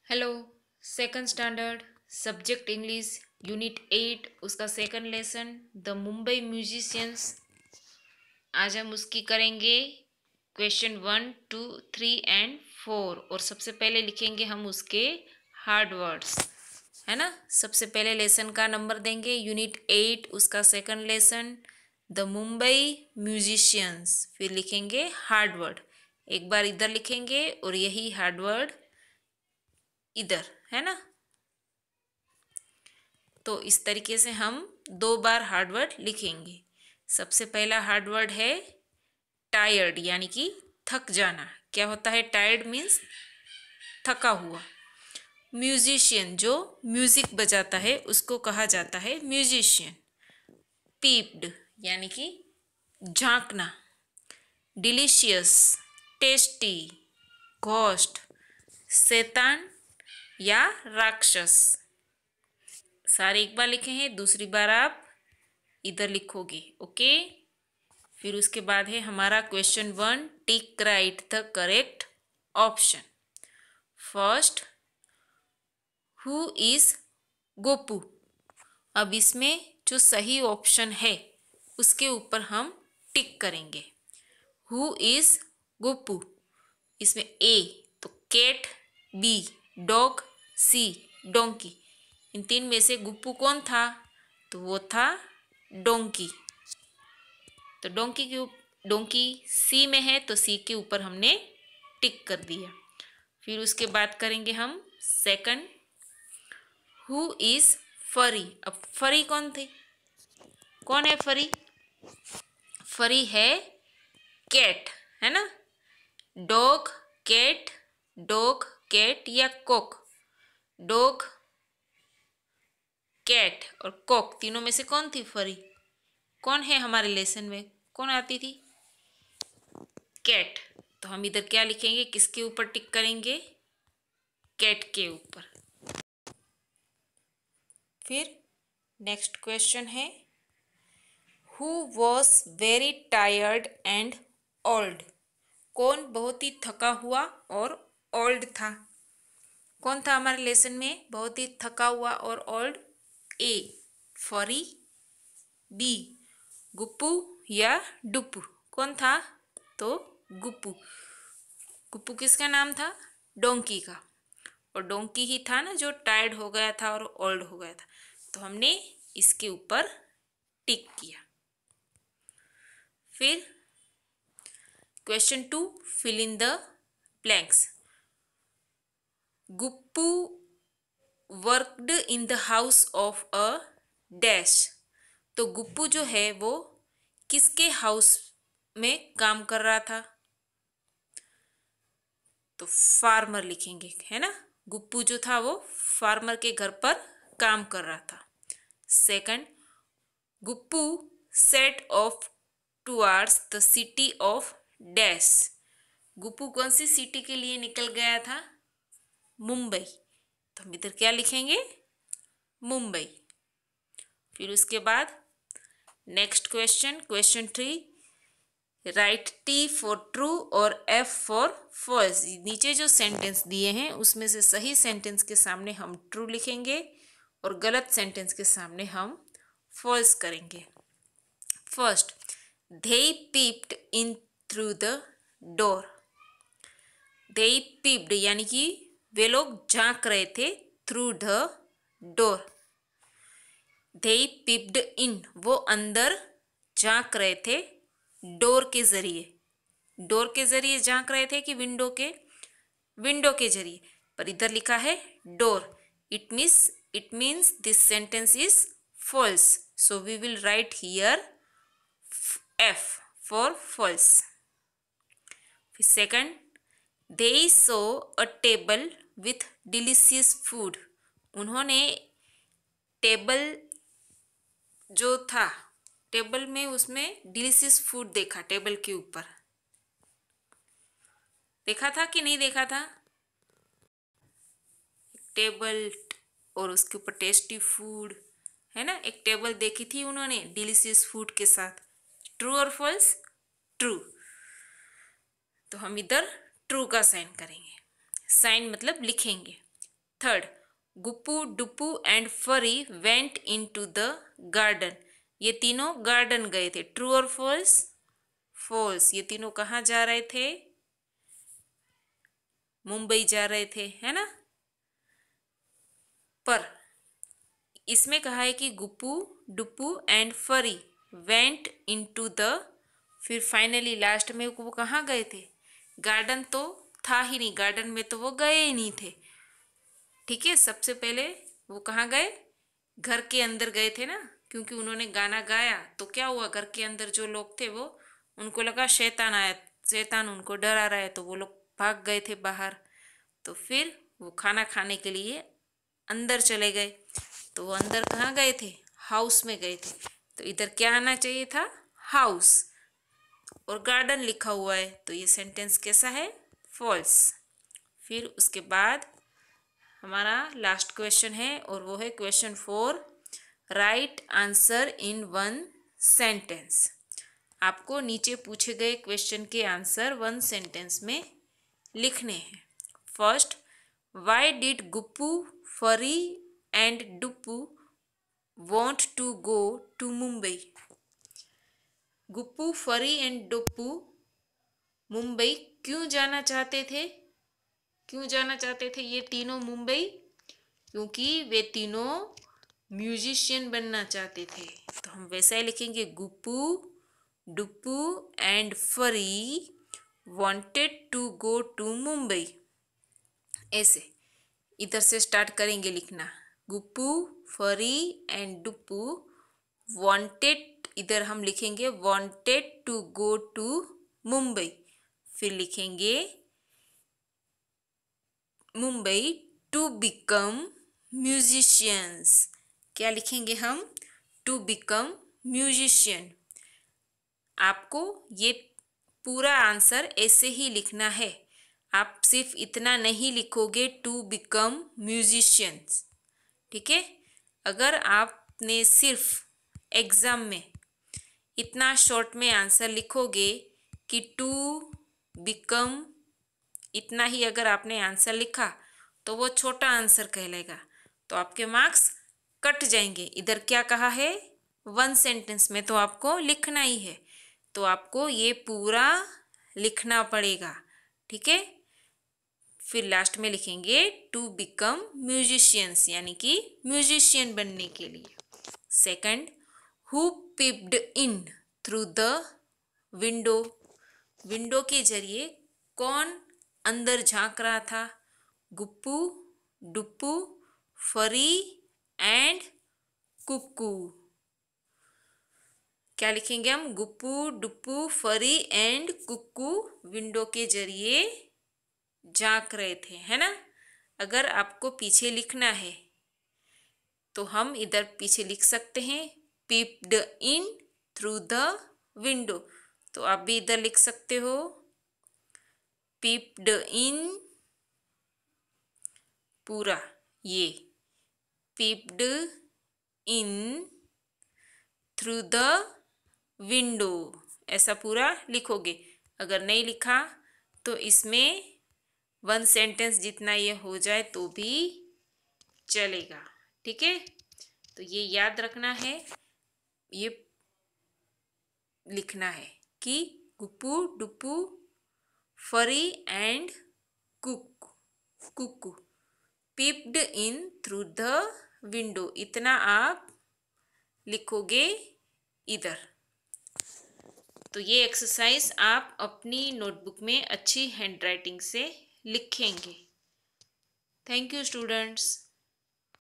Hello. Second standard subject English unit 8 उसका second lesson the Mumbai musicians. आज हम उसकी करेंगे क्वेश्चन 1, 2, 3 एंड 4 और सबसे पहले लिखेंगे हम उसके हार्ड वर्ड्स, है ना। सबसे पहले लेसन का नंबर देंगे यूनिट 8 उसका second lesson the Mumbai musicians, फिर लिखेंगे हार्ड वर्ड। एक बार इधर लिखेंगे और यही हार्ड वर्ड इधर, है ना। तो इस तरीके से हम 2 बार हार्डवर्ड लिखेंगे। सबसे पहला हार्डवर्ड है टायर्ड, यानी कि थक जाना। क्या होता है टायर्ड? मीन्स थका हुआ। म्यूजिशियन जो म्यूजिक बजाता है उसको कहा जाता है म्यूजिशियन। पीप्ड यानी कि झांकना। Delicious tasty. घोस्ट शैतान या राक्षस। सारे एक बार लिखे हैं, दूसरी बार आप इधर लिखोगे, ओके। फिर उसके बाद है हमारा question 1, tick right the correct option. First, who is Gopu. अब इसमें जो सही ऑप्शन है उसके ऊपर हम टिक करेंगे। हु इज गोपू, इसमें ए तो cat, B dog, C donkey. इन तीन में से गुप्पू कौन था? तो वो था डोंकी। तो डोंकी सी में है तो सी के ऊपर हमने टिक कर दिया। फिर उसके बाद करेंगे हम सेकंड, हु इज फरी। अब फरी कौन थे? कौन है फरी? फरी है कैट, है ना। डॉग कैट या कॉक। डॉग, कैट और कॉक तीनों में से कौन थी फरी? कौन है हमारे लेसन में? कौन आती थी? कैट। तो हम इधर क्या लिखेंगे? किसके ऊपर टिक करेंगे? कैट के ऊपर। फिर नेक्स्ट क्वेश्चन है, who was very tired and old. कौन बहुत ही थका हुआ और ओल्ड था? कौन था हमारे लेसन में बहुत ही थका हुआ और ओल्ड? ए फरी, बी गुप्पू या डुप्पू। कौन था? तो गुप्पू। गुप्पू किसका नाम था? डोंकी का। और डोंकी ही था ना जो टायर्ड हो गया था और ओल्ड हो गया था। तो हमने इसके ऊपर टिक किया। फिर question 2, fill in the blanks. Guppu worked in the house of a dash. तो गुप्पू जो है वो किसके हाउस में काम कर रहा था? तो फार्मर लिखेंगे, है ना। गुप्पू जो था वो फार्मर के घर पर काम कर रहा था। Second, Guppu set off towards the city of dash. Guppu कौन सी सिटी के लिए निकल गया था? मुंबई। तो हम इधर क्या लिखेंगे? मुंबई। फिर उसके बाद next question, question 3, write T for true और एफ फॉर फॉल्स। नीचे जो सेंटेंस दिए हैं उसमें से सही सेंटेंस के सामने हम ट्रू लिखेंगे और गलत सेंटेंस के सामने हम फॉल्स करेंगे। First, they peeped in through the door। they peeped यानी कि वे लोग झांक रहे थे through the door। they peeped in वो अंदर झांक रहे थे डोर के जरिए। डोर के जरिए झांक रहे थे कि विंडो के? विंडो के जरिए। पर इधर लिखा है door. It means this sentence is false. So we will write here F for false। फिर सेकंड, they saw a table with delicious food। उन्होंने टेबल जो था, टेबल में उसमें डिलीशियस फूड देखा। टेबल के ऊपर देखा था कि नहीं देखा था? टेबल और उसके ऊपर टेस्टी फूड, है ना। एक टेबल देखी थी उन्होंने डिलीशियस फूड के साथ। ट्रू और फॉल्स? ट्रू। तो हम इधर ट्रू का साइन करेंगे। साइन मतलब लिखेंगे। Third, Guppu Duppu and Phari went into the garden. ये तीनों गार्डन गए थे। ट्रू और फॉल्स? फॉल्स। ये तीनों कहाँ जा रहे थे? मुंबई जा रहे थे, है ना। पर इसमें कहा है कि Guppu Duppu and Phari went into the, फिर फाइनली लास्ट में वो कहाँ गए थे? गार्डन तो था ही नहीं, गार्डन में तो वो गए ही नहीं थे। ठीक है, सबसे पहले वो कहाँ गए? घर के अंदर गए थे ना, क्योंकि उन्होंने गाना गाया तो क्या हुआ, घर के अंदर जो लोग थे वो, उनको लगा शैतान आया, शैतान उनको डरा रहा है, तो वो लोग भाग गए थे बाहर। तो फिर वो खाना खाने के लिए अंदर चले गए। तो वो अंदर कहाँ गए थे? हाउस में गए थे। तो इधर क्या आना चाहिए था? हाउस। और गार्डन लिखा हुआ है, तो ये सेंटेंस कैसा है? फॉल्स। फिर उसके बाद हमारा लास्ट क्वेश्चन है, और वो है question 4। Write answer in 1 sentence. आपको नीचे पूछे गए क्वेश्चन के आंसर 1 सेंटेंस में लिखने हैं। First, Y did Guppu Phari and Duppu want to go to Mumbai? Guppu Phari and डुप्पू Mumbai क्यों जाना चाहते थे? क्यों जाना चाहते थे ये तीनों मुंबई? क्योंकि वे तीनों म्यूजिशियन बनना चाहते थे। तो हम वैसा ही लिखेंगे, Guppu Duppu and Phari wanted to go to Mumbai. ऐसे इधर से स्टार्ट करेंगे लिखना। गुप्पू फरी एंड डुप्पू वांटेड, इधर हम लिखेंगे wanted to go to Mumbai. फिर लिखेंगे मुंबई टू बिकम म्यूजिशियंस। क्या लिखेंगे हम? To become musician. आपको ये पूरा आंसर ऐसे ही लिखना है। आप सिर्फ इतना नहीं लिखोगे टू बिकम म्यूजिशियंस। ठीक है, अगर आपने सिर्फ एग्जाम में इतना शॉर्ट में आंसर लिखोगे कि टू बिकम, इतना ही अगर आपने आंसर लिखा तो वो छोटा आंसर कहलाएगा, तो आपके मार्क्स कट जाएंगे। इधर क्या कहा है? 1 सेंटेंस में तो आपको लिखना ही है, तो आपको ये पूरा लिखना पड़ेगा। ठीक है, फिर लास्ट में लिखेंगे टू बिकम म्यूजिशियंस, यानी कि म्यूजिशियन बनने के लिए। Second, who peeped in through the window? Window के जरिए कौन अंदर झांक रहा था? गुप्पू डुप्पू फरी एंड कुक्कू। क्या लिखेंगे हम? Guppu Duppu Phari and Kukku window के जरिए झांक रहे थे, है ना। अगर आपको पीछे लिखना है तो हम इधर पीछे लिख सकते हैं peeped in through the window, तो आप भी इधर लिख सकते हो पीप्ड इन, पूरा ये peeped in through the window, ऐसा पूरा लिखोगे। अगर नहीं लिखा तो इसमें 1 सेंटेंस जितना ये हो जाए तो भी चलेगा। ठीक है, तो ये याद रखना है, ये लिखना है कि Guppu Duppu Phari and Kukku peeped in through the window, इतना आप लिखोगे इधर। तो ये एक्सरसाइज आप अपनी नोटबुक में अच्छी हैंडराइटिंग से लिखेंगे। Thank you students.